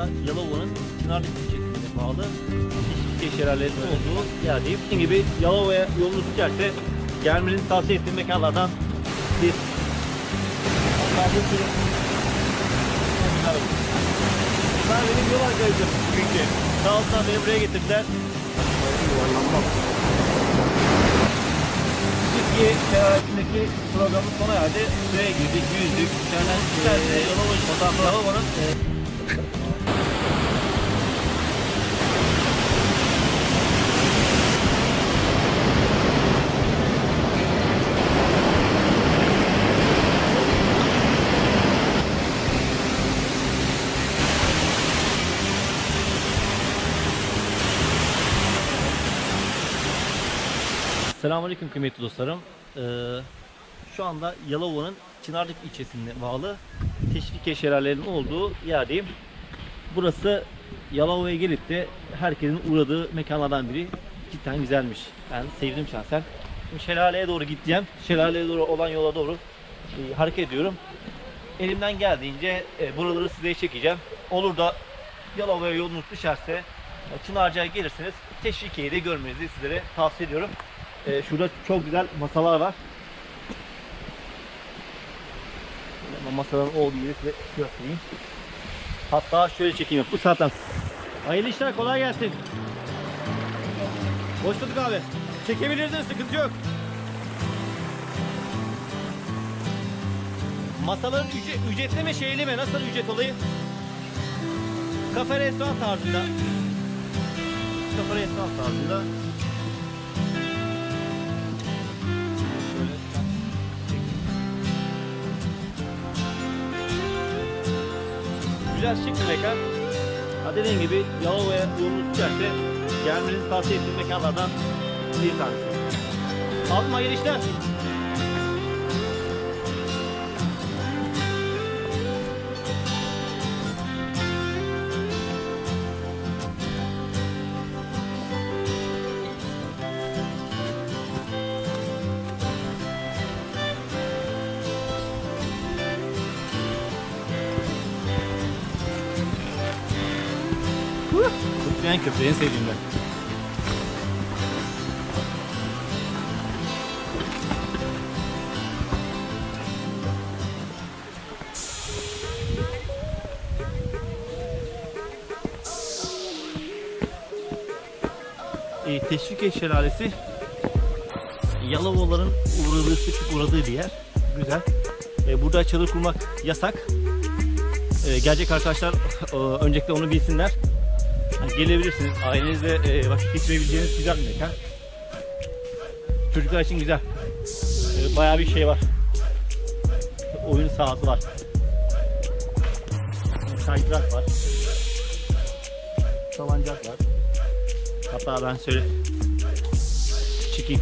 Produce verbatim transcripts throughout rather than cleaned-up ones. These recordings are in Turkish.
anda Yalova'nın Çınarlık ilçesine bağlı Teşvikiye şelalelerinin olduğu yerdeyim. Dediğim gibi Yalova'ya yolunuz düşerse gelmenizi tavsiye ettiğim mekanlardan bir. Bunlar benim yol arkadaşım çünkü. Sağ olsunlar beni buraya getirdiler. Türkiye şelalesindeki programın sona erdi. Buraya girdik, yüzdük. Şelalen içerisinde Yalova'nın fotoğrafı. Yalova'nın Selamünaleyküm kıymetli dostlarım. Ee, şu anda Yalova'nın Çınarlık ilçesine bağlı Teşvikiye şelalelerinin olduğu yerdeyim. Burası Yalova'ya gelip de herkesin uğradığı mekanlardan biri. Cidden güzelmiş. Ben sevdim şahsen. Şimdi şelaleye doğru gideceğim. Şelaleye doğru olan yola doğru e, hareket ediyorum. Elimden geldiğince e, buraları size çekeceğim. Olur da Yalova'ya yolunuz düşerse Çınarca'ya gelirseniz Teşvikiye'yi de görmenizi sizlere tavsiye ediyorum. Ee, şurada çok güzel masalar var. Masaların olduğu yeri size göstereyim. Hatta şöyle çekeyim. Bu saatten. Hayırlı işler, kolay gelsin. Hoş bulduk abi. Çekebilirsiniz, sıkıntı yok. Masaların ücret, ücretli mi şeyli mi? Nasıl ücret olayı? Kafe restoran tarzında. Kafe restoran tarzında. Güzel, şık bir mekan. Ha, dediğim gibi Yalova'ya yolunuz düşerse gelmenizi tavsiye ettiğim mekanlardan bir tanesi. Altıma girişler. Kutlayan köprü en sevdiğim ben. E, Teşvikiye şelalesi Yalovalıların uğradığı, sık uğradığı bir yer. Güzel. E, burada çadır kurmak yasak. E, gelecek arkadaşlar e, öncelikle onu bilsinler. Yani gelebilirsiniz. Ailenizle e, vakit geçirebileceğiniz güzel bir mekan. Çocuklar için güzel. E, bayağı bir şey var. Oyun sahası var. Kaydırak var. Salıncak var. Hatta ben şöyle çekeyim.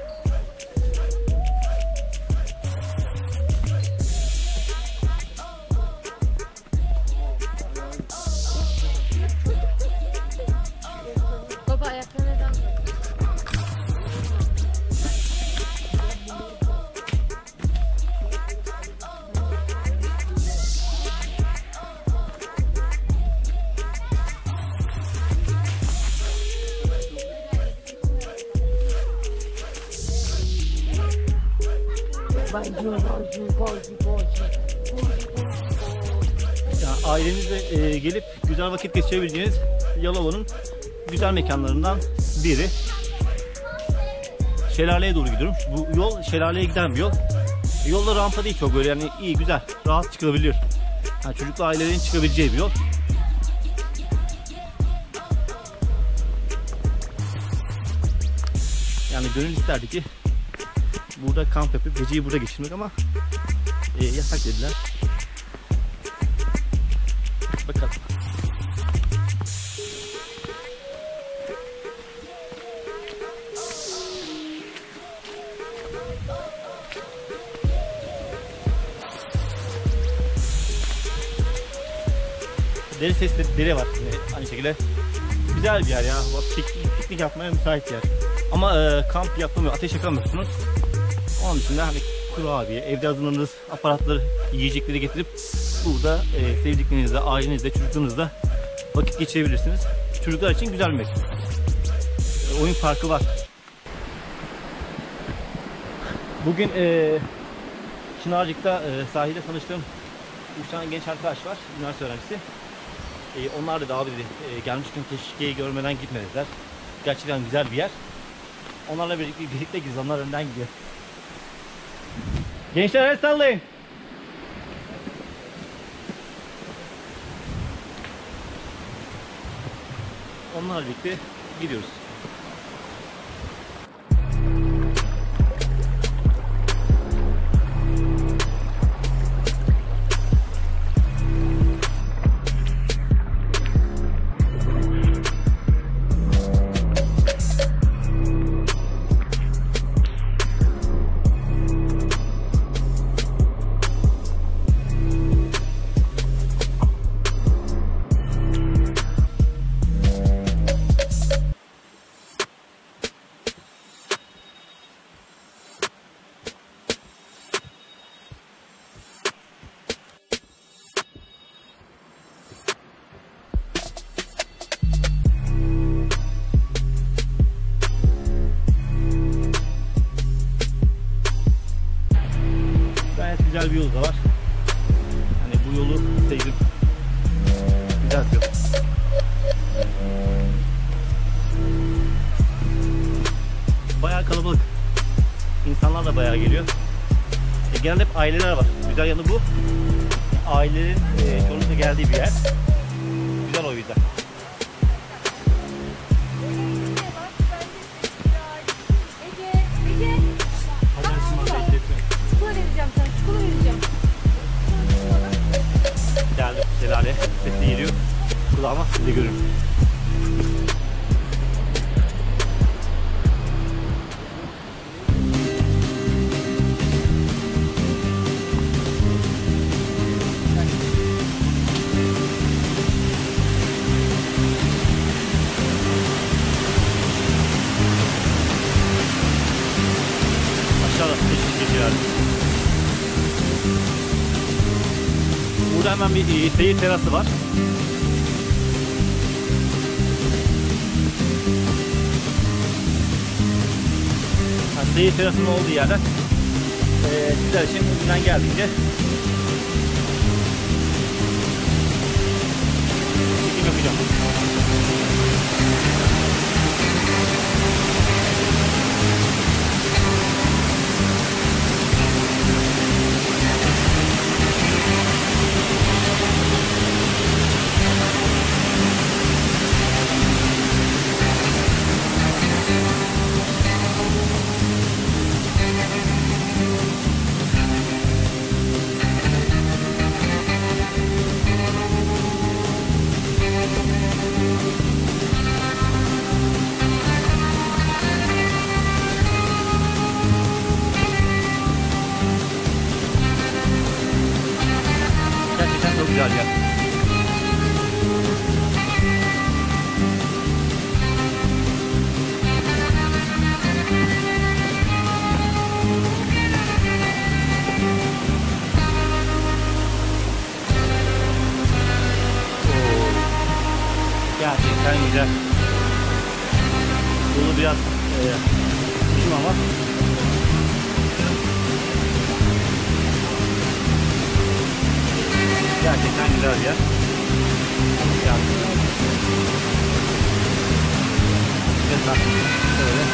Ya, ailenizle e, gelip güzel vakit geçirebileceğiniz Yalova'nın güzel mekanlarından biri. Şelaleye doğru gidiyorum. Bu yol şelaleye giden bir yol. Yolda rampa değil çok böyle, yani iyi, güzel, rahat çıkabiliyor. Yani çocuklu ailelerin çıkabileceği bir yol. Yani gönül isterdi ki burada kamp yapıp geceyi burada geçirmek ama e, yasak dediler. Bakalım. Deri sesli dere var yine aynı şekilde. Güzel bir yer ya. Piknik, piknik yapmaya müsait yer. Ama e, kamp yapamıyor, ateş yakamıyorsunuz. Onun dışında hani kurabiye, evde hazırladığınız aparatları, yiyecekleri getirip burada e, sevdiklerinizle, ailenizle, çocuklarınızla vakit geçirebilirsiniz. Çocuklar için güzel bir mekan. Oyun parkı var. Bugün e, Çınarcık'ta e, sahilde tanıştığım üç tane genç arkadaş var, üniversite öğrencisi. E, onlar dedi abi dedi, e, gelmişken Teşvikiye'yi görmeden gitmediler. Gerçekten güzel bir yer. Onlarla birlikte, birlikte gidiyoruz, onlar önden gidiyor. Gençler el sallayın. Onlarla birlikte gidiyoruz. Güzel bir yol da var. Hani bu yolu sevdim. Güzel bir yol. Bayağı kalabalık. İnsanlar da bayağı geliyor. E, genelde hep aileler var. Güzel yanı bu. Ailelerin e, çolukla geldiği bir yer. Güzel o yüzden. Geldim, şelale sesi geliyor. Kulağıma, siz de görün. Aşağıda teşvik geçiyor. Burada hemen bir seyir terası var. Yani seyir terasının olduğu yerden e, sizler için bugünden geldiğince çekim yapacağım. Çok güzel yer. Gerçekten güzel. Yolu biraz e, uzun ama gerçekten güzel bir yer. Güzel. Şöyle.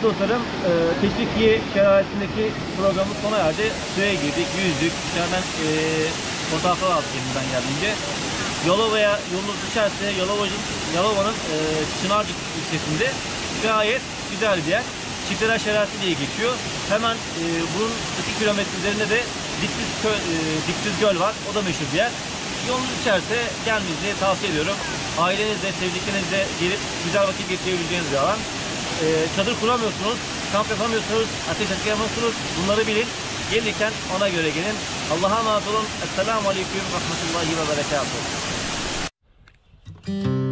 dostlarım, e, Teşvikiye Şelalesi'ndeki programın sona erdi. Suya girdik, yüzdük. İçeriden e, fotoğraflar aldık elimizden geldiğince. Yalova'ya yolunuz düşerse Yalova'nın Yalova'nın e, Çınarcık ilçesinde gayet güzel bir yer. Çiftler Şelalesi diye geçiyor. Hemen e, bunun iki kilometre üzerinde de Diktiz, Kö, e, Diktiz Göl var. O da meşhur bir yer. Yolunuz düşerse gelmenizi tavsiye ediyorum. Ailenizle, sevdiklerinizle gelip güzel vakit geçirebileceğiniz bir alan. E, çadır kuramıyorsunuz, kamp yapamıyorsunuz, ateş yakayamıyorsunuz. Bunları bilin. Gelirken ona göre gelin. Allah'a emanet olun. Esselamu Aleyküm ve Rahmetullahi ve Berekatuhu.